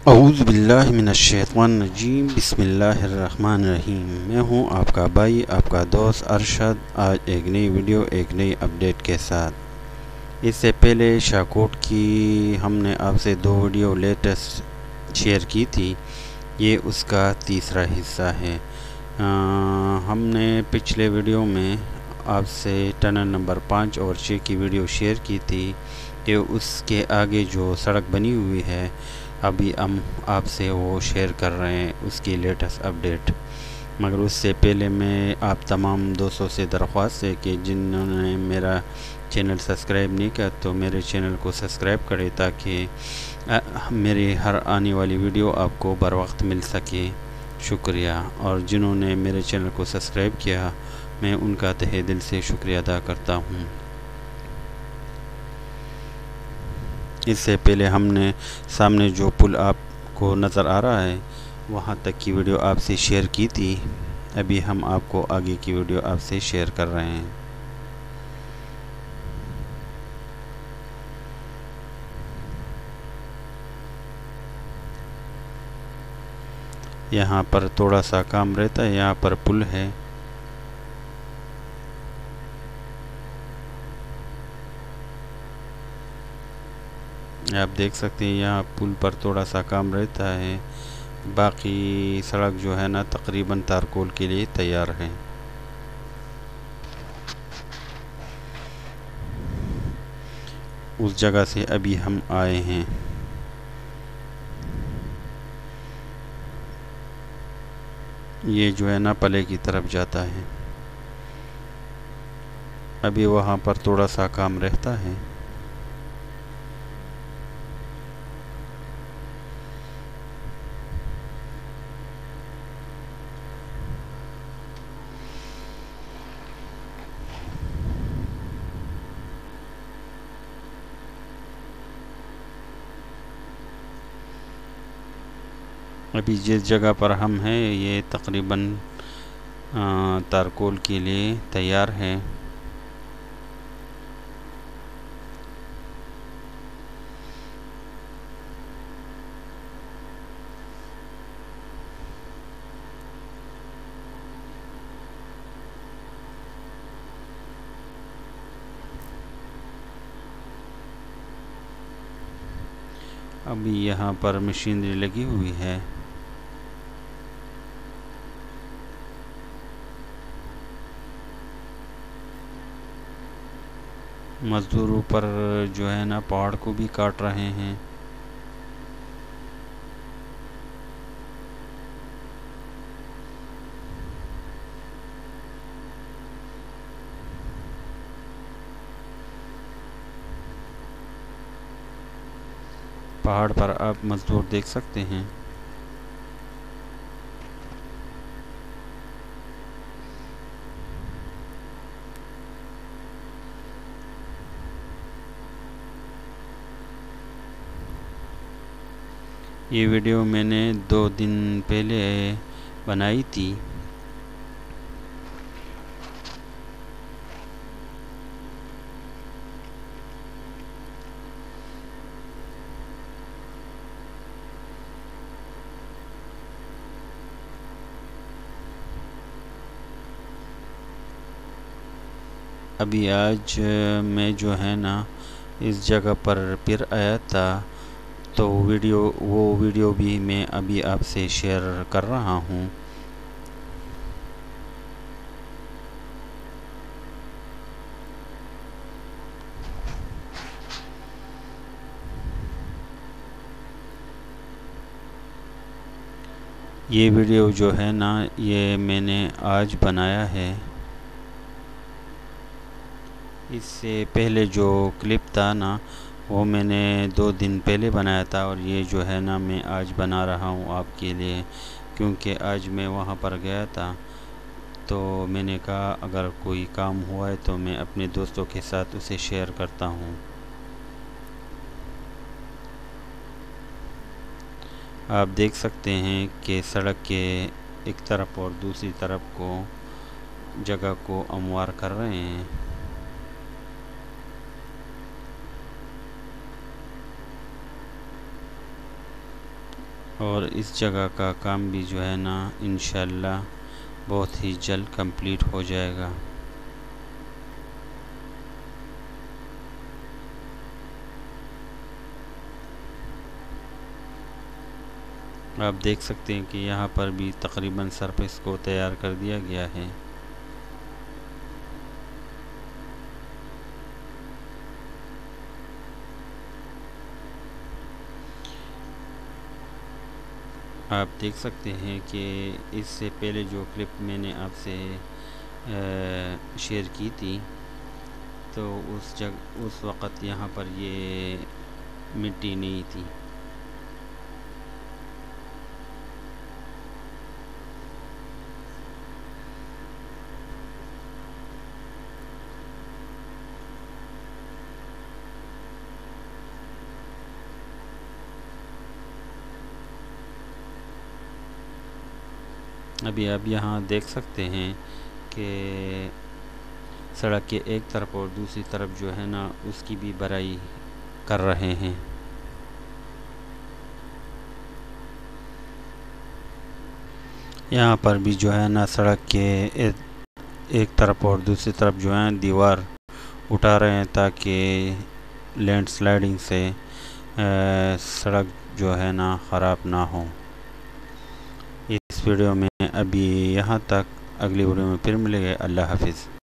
औज़ु बिल्लाहि मिनश्शैतानिर्रजीम बिस्मिल्लाहिर्रहमानिर्रहीम। मैं हूं आपका भाई, आपका दोस्त अरशद। आज एक नई वीडियो, एक नई अपडेट के साथ। इससे पहले शाकोट की हमने आपसे दो वीडियो लेटेस्ट शेयर की थी। ये उसका तीसरा हिस्सा है। हमने पिछले वीडियो में आपसे टनल नंबर 5 और 6 की वीडियो शेयर की थी कि उसके आगे जो सड़क बनी हुई है, अभी हम आपसे वो शेयर कर रहे हैं उसकी लेटेस्ट अपडेट। मगर उससे पहले मैं आप तमाम दोस्तों से दरख्वास्त है कि जिन्होंने मेरा चैनल सब्सक्राइब नहीं किया तो मेरे चैनल को सब्सक्राइब करें, ताकि मेरी हर आने वाली वीडियो आपको बर वक्त मिल सके। शुक्रिया। और जिन्होंने मेरे चैनल को सब्सक्राइब किया, मैं उनका तहे दिल से शुक्रिया अदा करता हूँ। इससे पहले हमने सामने जो पुल आपको नज़र आ रहा है, वहाँ तक की वीडियो आपसे शेयर की थी। अभी हम आपको आगे की वीडियो आपसे शेयर कर रहे हैं। यहाँ पर थोड़ा सा काम रहता है। यहाँ पर पुल है। आप देख सकते हैं यहाँ पुल पर थोड़ा सा काम रहता है। बाकी सड़क जो है ना, तकरीबन तारकोल के लिए तैयार है। उस जगह से अभी हम आए हैं। ये जो है ना पले की तरफ जाता है। अभी वहाँ पर थोड़ा सा काम रहता है। अभी जिस जगह पर हम हैं, ये तकरीबन तारकोल के लिए तैयार है। अभी यहाँ पर मशीनरी लगी हुई है। मज़दूर ऊपर जो है ना पहाड़ को भी काट रहे हैं। पहाड़ पर आप मज़दूर देख सकते हैं। ये वीडियो मैंने 2 दिन पहले बनाई थी। अभी आज मैं जो है ना इस जगह पर फिर आया था, तो वो वीडियो भी मैं अभी आपसे शेयर कर रहा हूँ। ये वीडियो जो है ना, ये मैंने आज बनाया है। इससे पहले जो क्लिप था ना, वो मैंने 2 दिन पहले बनाया था, और ये जो है ना मैं आज बना रहा हूँ आपके लिए, क्योंकि आज मैं वहाँ पर गया था। तो मैंने कहा अगर कोई काम हुआ है तो मैं अपने दोस्तों के साथ उसे शेयर करता हूँ। आप देख सकते हैं कि सड़क के एक तरफ और दूसरी तरफ को जगह को हमवार कर रहे हैं। और इस जगह का काम भी जो है ना इंशाल्लाह बहुत ही जल्द कंप्लीट हो जाएगा। आप देख सकते हैं कि यहाँ पर भी तकरीबन सरफेस को तैयार कर दिया गया है। आप देख सकते हैं कि इससे पहले जो क्लिप मैंने आपसे शेयर की थी, तो उस वक़्त यहाँ पर ये मिट्टी नहीं थी। अभी आप यहाँ देख सकते हैं कि सड़क के एक तरफ और दूसरी तरफ जो है ना उसकी भी भराई कर रहे हैं। यहाँ पर भी जो है ना सड़क के एक तरफ और दूसरी तरफ जो है दीवार उठा रहे हैं ताकि लैंडस्लाइडिंग से सड़क जो है ना ख़राब ना हो। इस वीडियो में अभी यहाँ तक, अगली वीडियो में फिर मिलेंगे। अल्लाह हाफिज़।